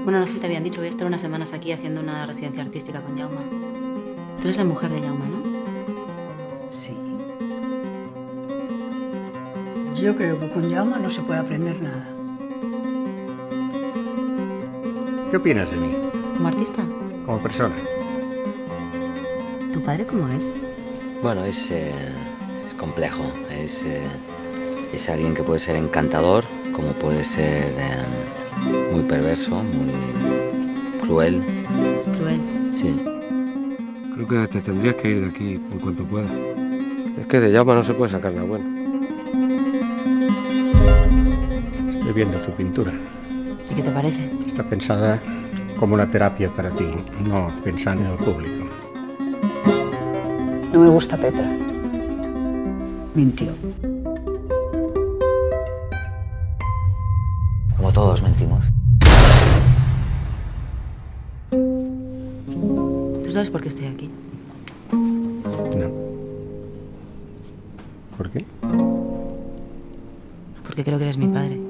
Bueno, no sé si te habían dicho, voy a estar unas semanas aquí haciendo una residencia artística con Jaume. Tú eres la mujer de Jaume, ¿no? Sí. Yo creo que con Jaume no se puede aprender nada. ¿Qué opinas de mí? ¿Como artista? Como persona. ¿Tu padre cómo es? Bueno, es complejo. Es alguien que puede ser encantador, como puede ser muy perverso, muy cruel. Cruel. Sí. Creo que te tendrías que ir de aquí en cuanto puedas. Es que de Jaume no se puede sacar nada bueno. Estoy viendo tu pintura. ¿Y qué te parece? Está pensada como una terapia para ti, no pensando en el público. No me gusta Petra. Mintió. Como todos mentimos. ¿Tú sabes por qué estoy aquí? No. ¿Por qué? Porque creo que eres mi padre.